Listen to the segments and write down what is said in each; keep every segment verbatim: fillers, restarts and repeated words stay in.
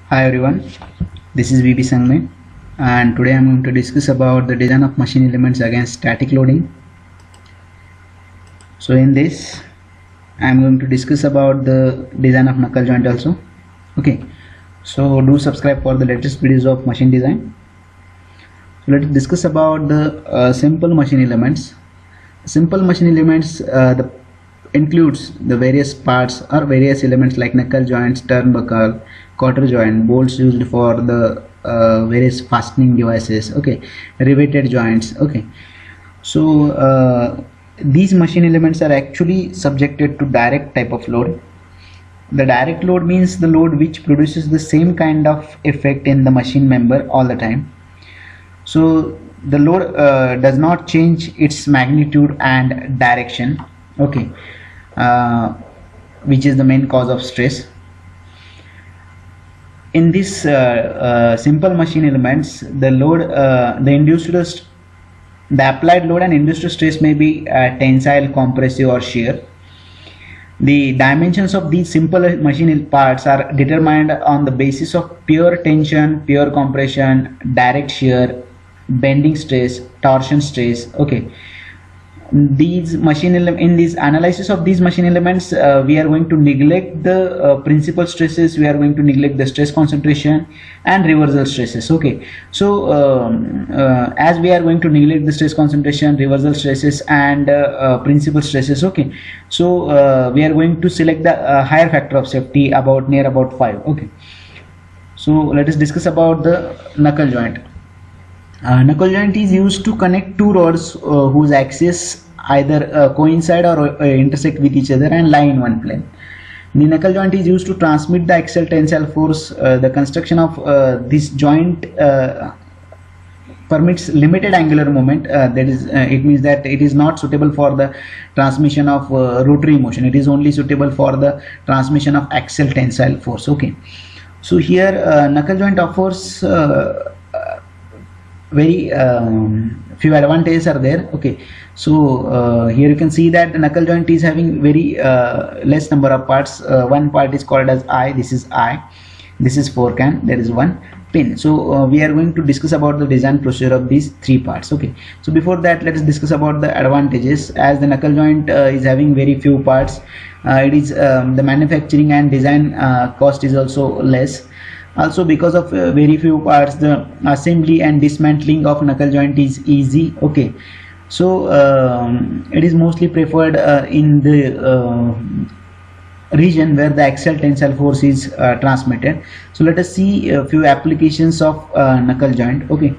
Hi everyone, this is V B Sangme and today I am going to discuss about the design of machine elements against static loading. So in this I am going to discuss about the design of knuckle joint also. Okay, so do subscribe for the latest videos of machine design. So let's discuss about the uh, simple machine elements. Simple machine elements uh, the includes the various parts or various elements like knuckle joints, turnbuckle, quarter joint, bolts used for the uh, various fastening devices, okay, riveted joints, okay. So uh, these machine elements are actually subjected to direct type of load. The direct load means the load which produces the same kind of effect in the machine member all the time. So the load uh, does not change its magnitude and direction, okay, uh, which is the main cause of stress. In this uh, uh, simple machine elements, the load, uh, the induced, the applied load and induced stress may be uh, tensile, compressive, or shear. The dimensions of these simple machine parts are determined on the basis of pure tension, pure compression, direct shear, bending stress, torsion stress, okay. These machine in this analysis of these machine elements, uh, we are going to neglect the uh, principal stresses, we are going to neglect the stress concentration and reversal stresses, okay. So um, uh, as we are going to neglect the stress concentration, reversal stresses and uh, uh, principal stresses, okay, so uh, we are going to select the uh, higher factor of safety about near about five, okay. So let us discuss about the knuckle joint. Uh, knuckle joint is used to connect two rods uh, whose axes either uh, coincide or uh, intersect with each other and lie in one plane. The knuckle joint is used to transmit the axial tensile force. Uh, the construction of uh, this joint uh, permits limited angular moment. Uh, that is, uh, it means that it is not suitable for the transmission of uh, rotary motion. It is only suitable for the transmission of axial tensile force. Okay. So here uh, knuckle joint offers uh, very um, few advantages are there, okay. So uh, here you can see that the knuckle joint is having very uh, less number of parts. Uh, one part is called as eye, this is eye, this is fork, and there is one pin. So uh, we are going to discuss about the design procedure of these three parts, okay. So before that, let us discuss about the advantages. As the knuckle joint uh, is having very few parts, uh, it is um, the manufacturing and design uh, cost is also less. Also, because of uh, very few parts, the assembly and dismantling of knuckle joint is easy, okay. So um, it is mostly preferred uh, in the uh, region where the axial tensile force is uh, transmitted. So let us see a few applications of uh, knuckle joint, okay.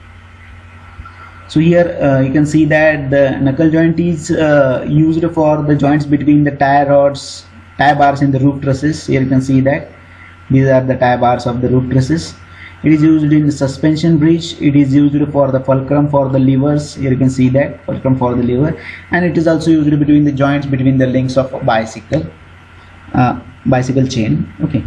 So here uh, you can see that the knuckle joint is uh, used for the joints between the tie rods, tie bars in the roof trusses. Here you can see that these are the tie bars of the roof trusses. It is used in the suspension bridge. It is used for the fulcrum for the levers. Here you can see that fulcrum for the lever, and it is also used between the joints between the links of a bicycle uh, bicycle chain, okay.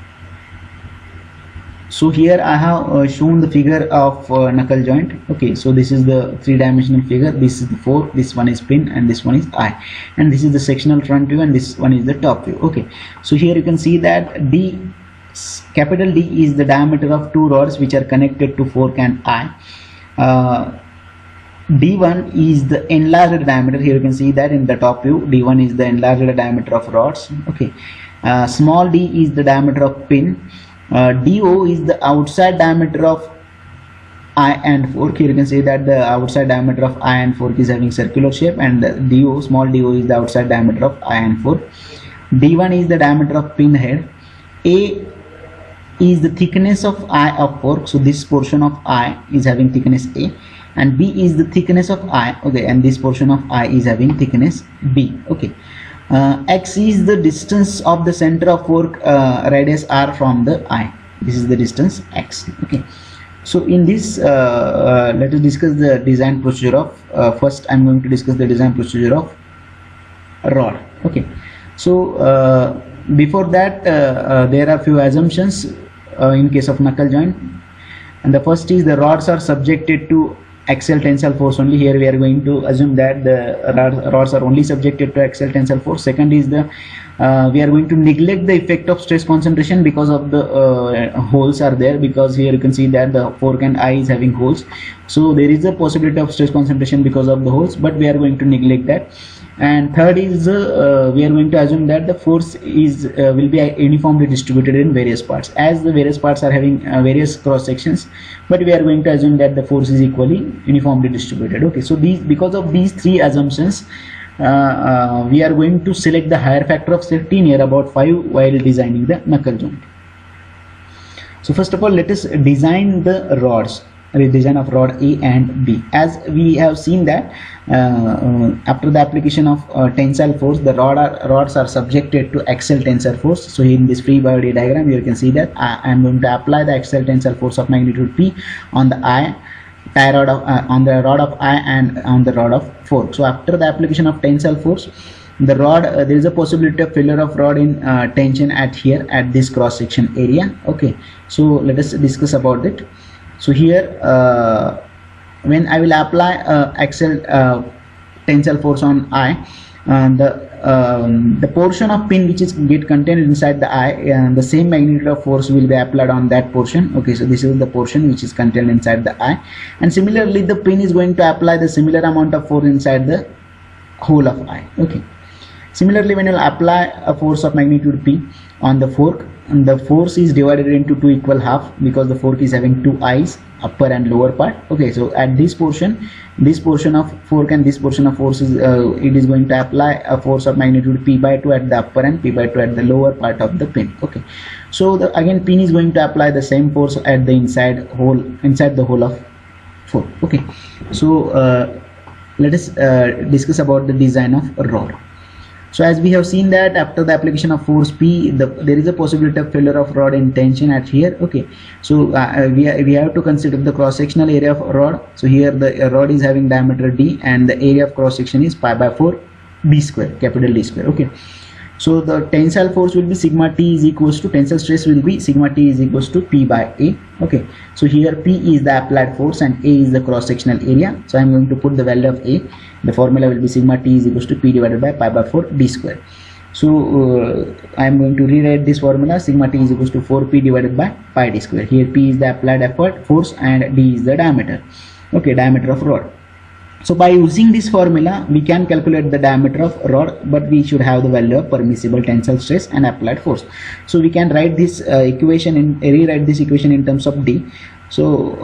So here I have uh, shown the figure of uh, knuckle joint, okay. So this is the three-dimensional figure. This is the fork, this one is pin, and this one is eye, and this is the sectional front view, and this one is the top view, okay. So here you can see that D, capital D is the diameter of two rods which are connected to fork and eye. uh, D one is the enlarged diameter. Here you can see that in the top view, D one is the enlarged diameter of rods, okay. Uh, small d is the diameter of pin. uh, D O is the outside diameter of eye and fork. Here you can see that the outside diameter of eye and fork is having circular shape, and D O, small d O, is the outside diameter of eye and fork. D one is the diameter of pin head. A is the thickness of eye of fork, so this portion of eye is having thickness A, and B is the thickness of eye, okay, and this portion of eye is having thickness B, okay. uh, X is the distance of the center of fork uh, radius R from the eye. This is the distance X, okay. So in this uh, uh, let us discuss the design procedure of uh, first I'm going to discuss the design procedure of rod, okay. So uh, before that uh, uh, there are few assumptions uh, in case of knuckle joint, and the first is the rods are subjected to axial tensile force only. Here we are going to assume that the rods are only subjected to axial tensile force. Second is the uh, we are going to neglect the effect of stress concentration because of the uh, holes are there, because here you can see that the fork and eye is having holes, so there is a possibility of stress concentration because of the holes, but we are going to neglect that. And third is uh, we are going to assume that the force is uh, will be uniformly distributed in various parts, as the various parts are having uh, various cross sections, but we are going to assume that the force is equally uniformly distributed. Okay, so these, because of these three assumptions, uh, uh, we are going to select the higher factor of safety near about five while designing the knuckle joint. So first of all, let us design the rods, design of rod A and B. As we have seen that uh, uh, after the application of uh, tensile force, the rod are, rods are subjected to axial tensile force. So in this free body diagram, you can see that I am going to apply the axial tensile force of magnitude P on the eye, tie rod of uh, on the rod of eye and on the rod of fork. So after the application of tensile force, the rod uh, there is a possibility of failure of rod in uh, tension at here at this cross section area. Okay, so let us discuss about it. So here uh, when I will apply uh, axial uh, tensile force on eye, uh, the um, the portion of pin which is get contained inside the eye, and the same magnitude of force will be applied on that portion. Okay, so this is the portion which is contained inside the eye, and similarly the pin is going to apply the similar amount of force inside the whole of eye. Okay, similarly when you apply a force of magnitude P on the fork, and the force is divided into two equal half, because the fork is having two eyes, upper and lower part. Okay, so at this portion, this portion of fork and this portion of force is uh, it is going to apply a force of magnitude P by two at the upper and P by two at the lower part of the pin. Okay, so the again pin is going to apply the same force at the inside hole inside the hole of fork. Okay, so uh, let us uh, discuss about the design of a rod. So as we have seen that after the application of force P, the, there is a possibility of failure of rod in tension at here. Okay, so uh, we, we have to consider the cross sectional area of rod. So here the rod is having diameter D and the area of cross section is pi by four D square, capital D square. Okay, so the tensile force will be sigma T is equals to, tensile stress will be sigma T is equals to P by A. Okay, so here P is the applied force and A is the cross sectional area. So I am going to put the value of A. The formula will be sigma T is equals to P divided by pi by four D square. So uh, I am going to rewrite this formula. Sigma T is equals to four P divided by pi D square. Here P is the applied effort force and D is the diameter. Okay, diameter of rod. So by using this formula, we can calculate the diameter of rod, but we should have the value of permissible tensile stress and applied force. So we can write this uh, equation in rewrite this equation in terms of D. So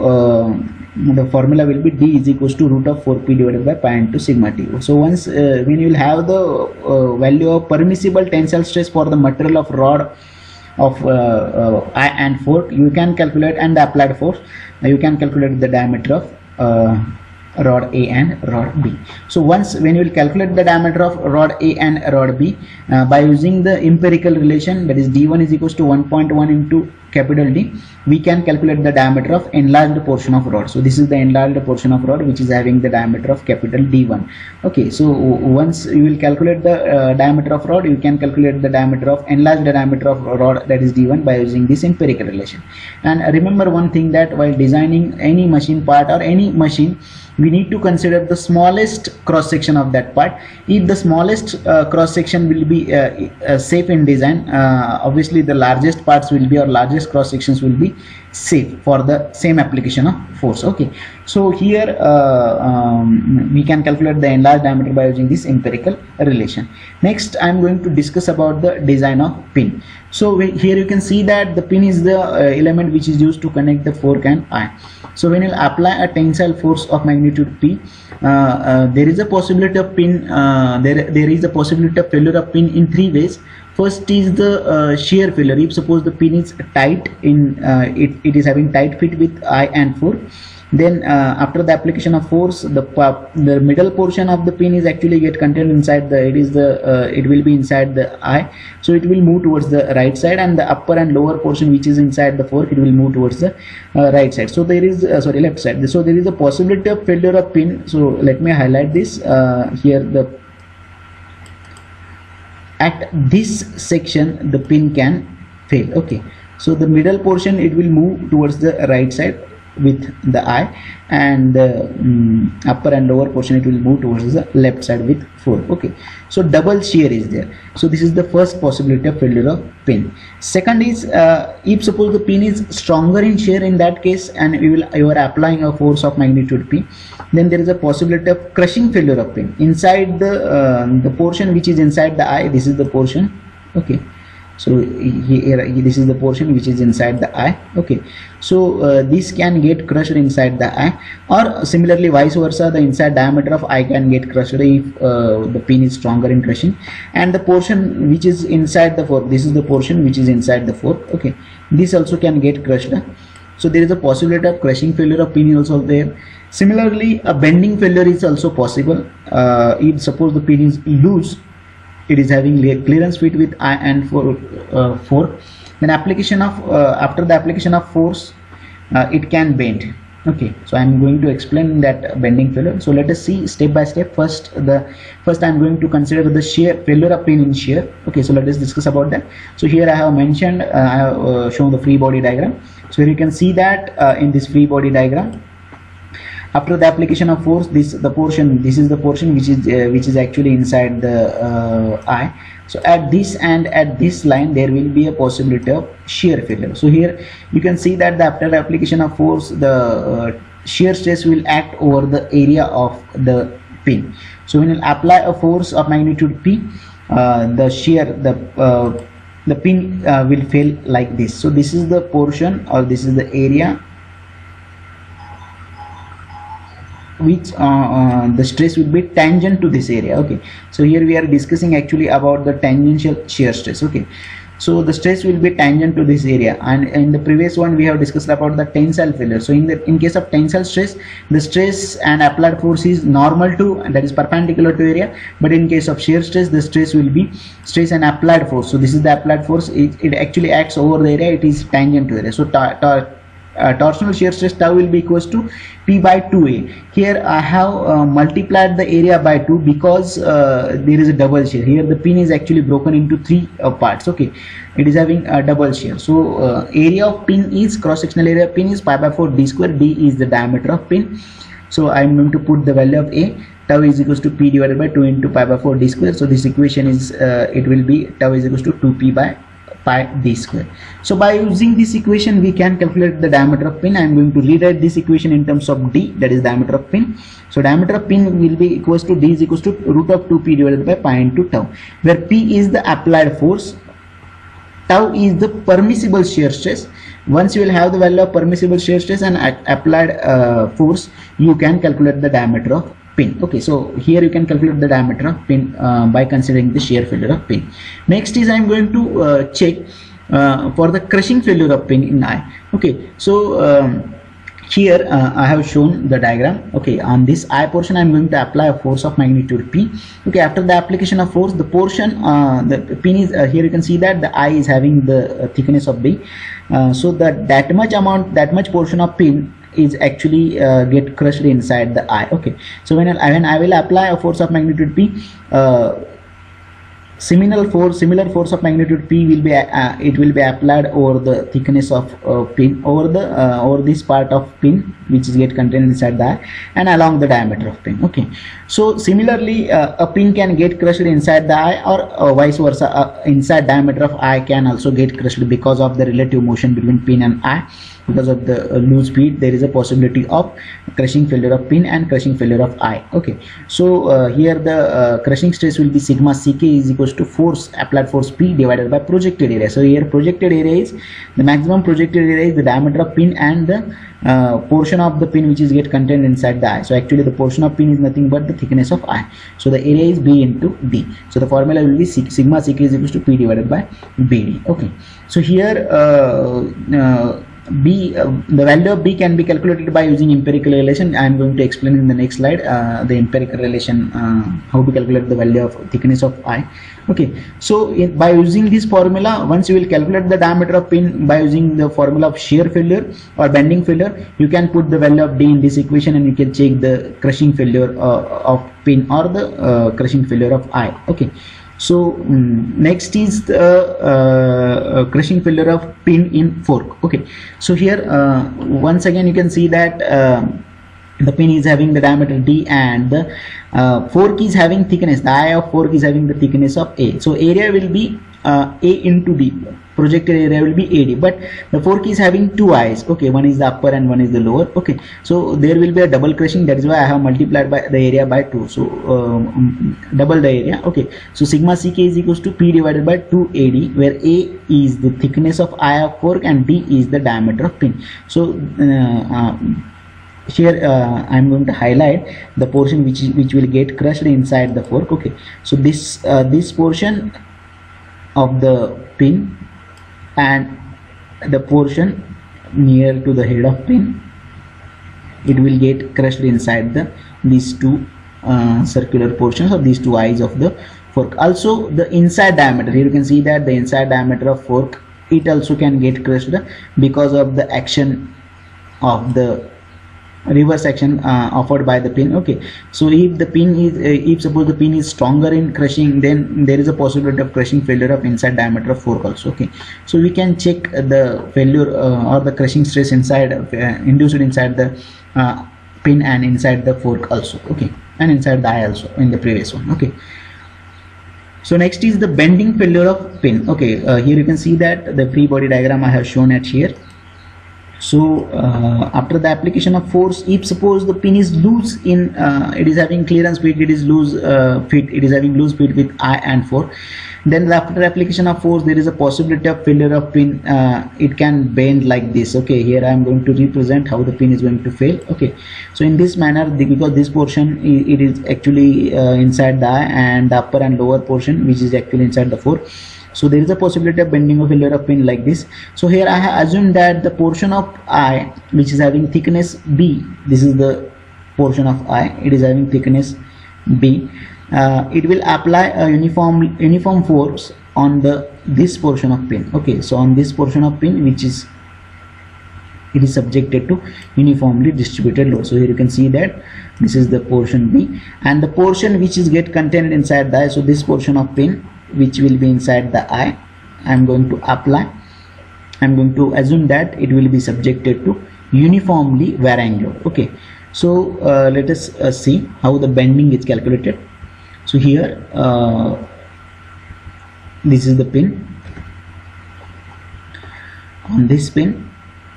uh, the formula will be D is equals to root of four P divided by pi into sigma T. So once uh, when you will have the uh, value of permissible tensile stress for the material of rod of uh, uh, eye and fork, you can calculate, and the applied force, you can calculate the diameter of uh, rod A and rod B. So once when you will calculate the diameter of rod A and rod B uh, by using the empirical relation, that is D one is equals to one point one into capital D, we can calculate the diameter of enlarged portion of rod. So this is the enlarged portion of rod which is having the diameter of capital D one. Okay, so once you will calculate the uh, diameter of rod, you can calculate the diameter of enlarged diameter of rod, that is D one, by using this empirical relation. And remember one thing, that while designing any machine part or any machine, we need to consider the smallest cross section of that part. If the smallest uh, cross section will be uh, uh, safe in design, uh, obviously the largest parts will be, or largest cross sections will be safe for the same application of force. Okay, so here uh, um, we can calculate the enlarged diameter by using this empirical relation. Next I am going to discuss about the design of pin. So we, here you can see that the pin is the uh, element which is used to connect the fork and eye. So when you apply a tensile force of magnitude P, uh, uh, there is a possibility of pin uh, there there is a possibility of failure of pin in three ways. First is the uh, shear failure. If suppose the pin is tight in uh, it, it is having tight fit with eye and fork, then uh, after the application of force, the the middle portion of the pin is actually get contained inside the it is the uh, it will be inside the eye, so it will move towards the right side, and the upper and lower portion which is inside the fork, it will move towards the uh, right side. So there is uh, sorry left side. So there is a possibility of failure of pin. So let me highlight this uh, here. The at this section the pin can fail. Okay, so the middle portion, it will move towards the right side, with the eye, and the um, upper and lower portion it will move towards the left side with four. Okay, so double shear is there. So this is the first possibility of failure of pin. Second is uh, if suppose the pin is stronger in shear, in that case, and you will you are applying a force of magnitude P, then there is a possibility of crushing failure of pin inside the uh, the portion which is inside the eye. This is the portion. Okay, so here this is the portion which is inside the eye. Okay, so uh, this can get crushed inside the eye, or similarly vice versa, the inside diameter of eye can get crushed if uh, the pin is stronger in crushing, and the portion which is inside the fork, this is the portion which is inside the fork. Okay, this also can get crushed. So there is a possibility of crushing failure of pin also there. Similarly, a bending failure is also possible. Uh, if suppose the pin is loose, it is having clearance fit with eye and for uh, fork, then application of uh, after the application of force, uh, it can bend. Okay, so I am going to explain that bending failure. So let us see step by step. First, the first I am going to consider the shear failure of pin in shear. Okay, so let us discuss about that. So here I have mentioned, uh, I have uh, shown the free body diagram. So here you can see that uh, in this free body diagram, after the application of force, this the portion this is the portion which is uh, which is actually inside the uh, eye. So at this and at this line there will be a possibility of shear failure. So here you can see that the, after the application of force, the uh, shear stress will act over the area of the pin. So when you apply a force of magnitude P, uh, the shear the uh, the pin uh, will fail like this. So this is the portion, or this is the area which uh, uh, the stress will be tangent to this area. Okay, so here we are discussing actually about the tangential shear stress. Okay, so the stress will be tangent to this area, and in the previous one we have discussed about the tensile failure. So in the in case of tensile stress, the stress and applied force is normal to, and that is perpendicular to area, but in case of shear stress, the stress will be stress and applied force. So this is the applied force, it, it actually acts over the area, it is tangent to area. So ta ta Uh, torsional shear stress tau will be equals to P by two A. Here I have uh, multiplied the area by two because uh, there is a double shear. Here the pin is actually broken into three uh, parts. Okay, it is having a double shear. So uh, area of pin is, cross sectional area of pin is pi by four d square. D is the diameter of pin. So I am going to put the value of A. Tau is equals to P divided by two into pi by four d square. So this equation is uh, it will be tau is equals to two P by pi d square. So by using this equation we can calculate the diameter of pin. I am going to rewrite this equation in terms of d, that is diameter of pin. So diameter of pin will be equals to d is equals to root of two P divided by pi into tau, where P is the applied force, tau is the permissible shear stress. Once you will have the value of permissible shear stress and applied uh, force, you can calculate the diameter of pin. Okay, so here you can calculate the diameter of pin uh, by considering the shear failure of pin. Next is I am going to uh, check uh, for the crushing failure of pin in eye. Okay, so um, here uh, I have shown the diagram. Okay, on this eye portion I am going to apply a force of magnitude P. Okay, after the application of force, the portion uh, the pin is uh, here you can see that the eye is having the uh, thickness of B. Uh, so that that much amount, that much portion of pin is actually uh, get crushed inside the eye. Okay, so when I, when I will apply a force of magnitude P, uh, similar force similar force of magnitude P will be uh, it will be applied over the thickness of uh, pin, over the uh, over this part of pin which is get contained inside the eye, and along the diameter of pin. Okay, so similarly uh, a pin can get crushed inside the eye, or uh, vice versa, uh, inside diameter of eye can also get crushed because of the relative motion between pin and eye. Because of the uh, loose speed, there is a possibility of crushing failure of pin and crushing failure of eye. Okay, so uh, here the uh, crushing stress will be sigma ck is equals to force, applied force P divided by projected area. So here projected area is the maximum projected area is the diameter of pin and the uh, portion of the pin which is get contained inside the eye. So actually the portion of pin is nothing but the thickness of eye. So the area is B into D. So the formula will be sigma ck is equals to P divided by B D. Okay, so here uh, uh, B, uh, the value of B can be calculated by using empirical relation. I am going to explain in the next slide uh, the empirical relation, uh, how to calculate the value of thickness of eye. Okay, so in, by using this formula, once you will calculate the diameter of pin by using the formula of shear failure or bending failure, you can put the value of D in this equation and you can check the crushing failure uh, of pin or the uh, crushing failure of eye. Okay, So um, next is the uh, crushing failure of pin in fork. Okay, so here uh, once again you can see that uh, the pin is having the diameter D and the uh, fork is having thickness, the eye of fork is having the thickness of A. So area will be uh, A into D, projected area will be A D, but the fork is having two eyes. Okay, one is the upper and one is the lower. Okay, so there will be a double crushing, that is why I have multiplied by the area by two, so um, double the area. Okay, so sigma ck is equals to P divided by two A D, where A is the thickness of eye of fork and D is the diameter of pin. So uh, uh, here uh, I am going to highlight the portion which which will get crushed inside the fork. Okay, so this uh, this portion of the pin and the portion near to the head of pin, it will get crushed inside the these two uh, circular portions of these two eyes of the fork. Also the inside diameter, here you can see that the inside diameter of fork, it also can get crushed because of the action of the reverse action uh, offered by the pin. Okay, so if the pin is uh, if suppose the pin is stronger in crushing, then there is a possibility of crushing failure of inside diameter of fork also. Okay, so we can check the failure uh, or the crushing stress inside uh, induced inside the uh, pin and inside the fork also. Okay, and inside the eye also in the previous one. Okay, so next is the bending failure of pin. Okay, uh, here you can see that the free body diagram I have shown at here. So uh, after the application of force, if suppose the pin is loose in uh, it is having clearance fit, it is loose uh, fit, it is having loose fit with eye and fork, then after application of force there is a possibility of failure of pin. Uh, it can bend like this. Okay, here I am going to represent how the pin is going to fail. Okay, so in this manner, the, because this portion it is actually uh, inside the eye and the upper and lower portion which is actually inside the fork, so there is a possibility of bending of failure of pin like this. So here I have assumed that the portion of eye which is having thickness B, this is the portion of eye, it is having thickness B, uh, it will apply a uniform uniform force on the this portion of pin. Okay, so on this portion of pin which is it is subjected to uniformly distributed load. So here you can see that this is the portion B, and the portion which is get contained inside the eye, so this portion of pin which will be inside the eye, I am going to apply, I am going to assume that it will be subjected to uniformly varying load. Okay, so uh, let us uh, see how the bending is calculated. So here uh, this is the pin. On this pin,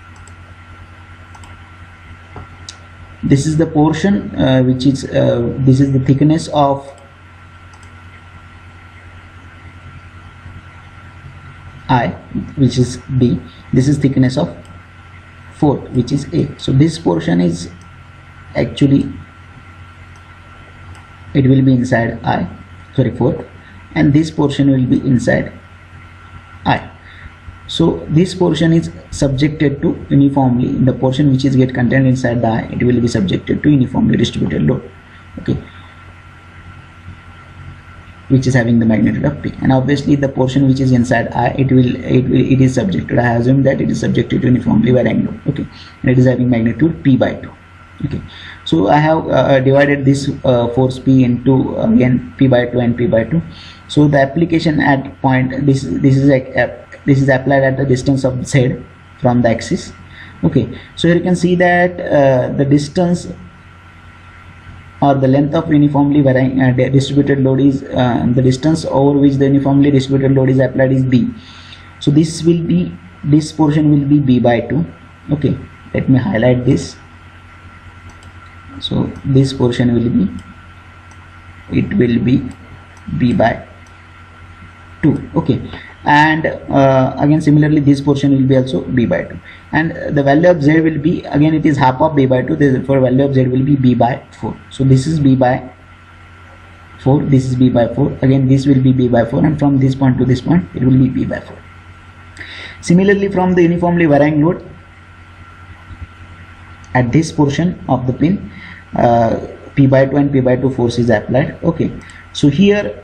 this is the portion uh, which is uh, this is the thickness of I, which is B, this is thickness of fork which is A. So this portion is actually it will be inside I, sorry fork, and this portion will be inside I. So this portion is subjected to uniformly, the portion which is get contained inside the eye, it will be subjected to uniformly distributed load. Okay, which is having the magnitude of P, and obviously the portion which is inside I, it will it will it is subjected, I assume that it is subjected to uniformly varying load. Okay, and it is having magnitude P by two. Okay, so I have uh, divided this uh, force P into uh, again P by two and P by two. So the application at point, this this is a, a this is applied at the distance of Z from the axis. Okay, so here you can see that uh, the distance or the length of uniformly varying uh, distributed load is uh, the distance over which the uniformly distributed load is applied is B. So this will be, this portion will be B by two. Okay, let me highlight this. So this portion will be, it will be B by two. Okay, and uh, again similarly this portion will be also B by two, and the value of Z will be, again it is half of B by two, therefore value of Z will be B by four. So this is B by four, this is B by four, again this will be B by four, and from this point to this point it will be B by four. Similarly, from the uniformly varying load at this portion of the pin, uh, P by two and P by two force is applied. Okay, so here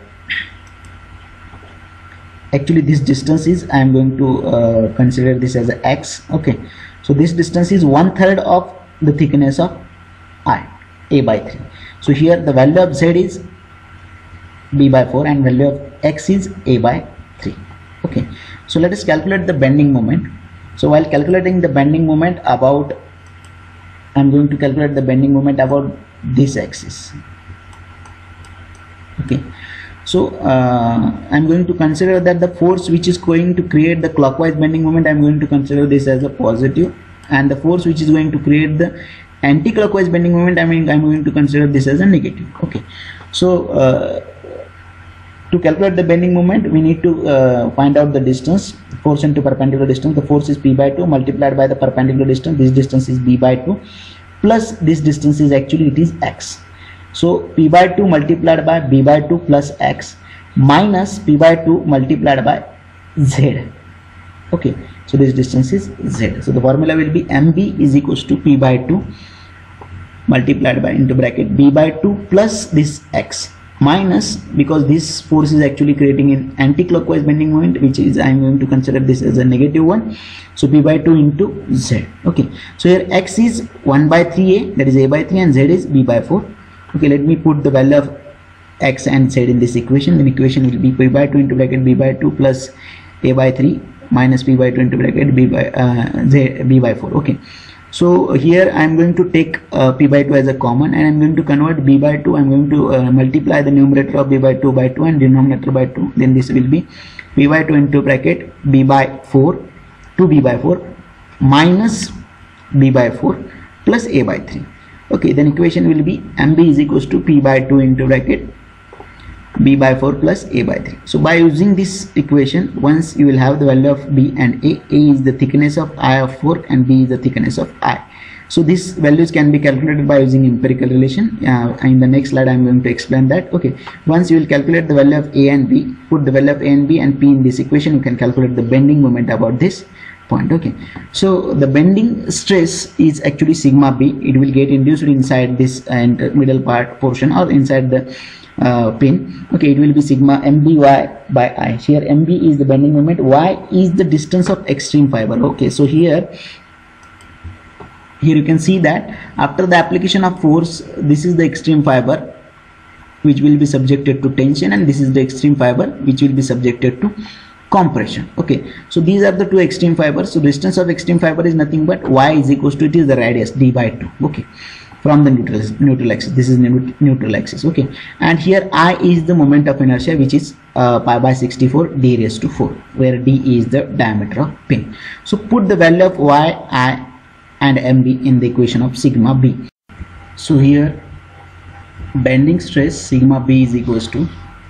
actually this distance is, I am going to uh, consider this as a X. Okay, so this distance is one third of the thickness of I, A by three. So here the value of Z is b by four, and value of x is a by three. Okay, so let us calculate the bending moment. So while calculating the bending moment about, I'm going to calculate the bending moment about this axis. Okay, so uh, I'm going to consider that the force which is going to create the clockwise bending moment, I'm going to consider this as a positive, and the force which is going to create the anti-clockwise bending moment, I mean I'm going to consider this as a negative. Okay, so uh, to calculate the bending moment, we need to uh, find out the distance, force into perpendicular distance. The force is p by two multiplied by the perpendicular distance. This distance is b by two plus this distance is actually it is x. So p by two multiplied by b by two plus x minus p by two multiplied by z. Okay, so this distance is z. So the formula will be mb is equals to p by two multiplied by into bracket b by two plus this x minus, because this force is actually creating an anti-clockwise bending moment, which is I'm going to consider this as a negative one. So p by two into z. Okay, so here x is one by three a, that is a by three, and z is b by four. Okay, let me put the value of x and z in this equation. The equation will be p by two into bracket b by two plus a by three minus p by two into bracket b by uh, z b by four. Okay, so here I am going to take uh, p by two as a common, and I am going to convert b by two. I am going to uh, multiply the numerator of b by two by two and denominator by two. Then this will be p by two into bracket b by four, two b by four minus b by four plus a by three. Okay, then equation will be mb is equals to p by two into bracket b by four plus a by three. So by using this equation, once you will have the value of b and a, a is the thickness of eye of fork and b is the thickness of eye. So these values can be calculated by using empirical relation. Uh, in the next slide I am going to explain that. Okay, once you will calculate the value of a and b, put the value of a and b and p in this equation, you can calculate the bending moment about this point. Okay, so the bending stress is actually sigma b. It will get induced inside this and middle part portion or inside the Uh, pin. Okay, it will be sigma mby by I. Here mb is the bending moment, y is the distance of extreme fiber. Okay, so here here you can see that after the application of force, this is the extreme fiber which will be subjected to tension, and this is the extreme fiber which will be subjected to compression. Okay, so these are the two extreme fibers. So distance of extreme fiber is nothing but y is equals to, it is the radius d by two. Okay, from the neutral neutral axis. This is neutral axis. Okay, and here I is the moment of inertia, which is uh, pi by sixty-four d raised to four, where d is the diameter of pin. So put the value of y, I and mb in the equation of sigma b. So here bending stress sigma b is equals to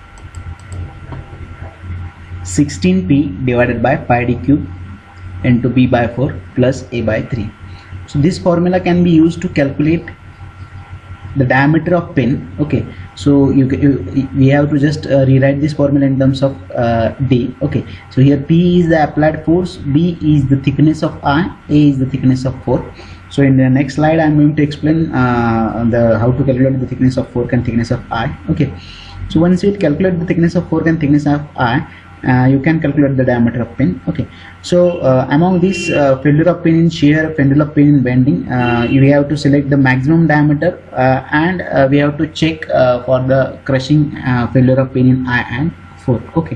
sixteen p divided by pi d cube into b by four plus a by three. So this formula can be used to calculate the diameter of pin. Okay, so you, you we have to just uh, rewrite this formula in terms of uh, d. Okay, so here p is the applied force, b is the thickness of I, a is the thickness of fork. So in the next slide I am going to explain uh, the how to calculate the thickness of fork and thickness of I. Okay, so once you calculate the thickness of fork and thickness of I, Uh, you can calculate the diameter of pin. Okay, so uh, among these uh, failure of pin in shear, failure of pin in bending, uh, we have to select the maximum diameter uh, and uh, we have to check uh, for the crushing uh, failure of pin in eye and fork. Okay,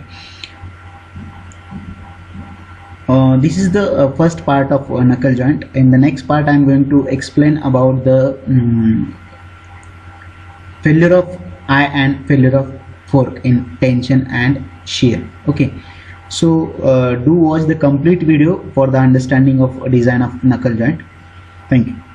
uh, this is the uh, first part of uh, knuckle joint. In the next part I am going to explain about the um, failure of eye and failure of fork in tension and shear. Okay, so uh, do watch the complete video for the understanding of design of knuckle joint. Thank you.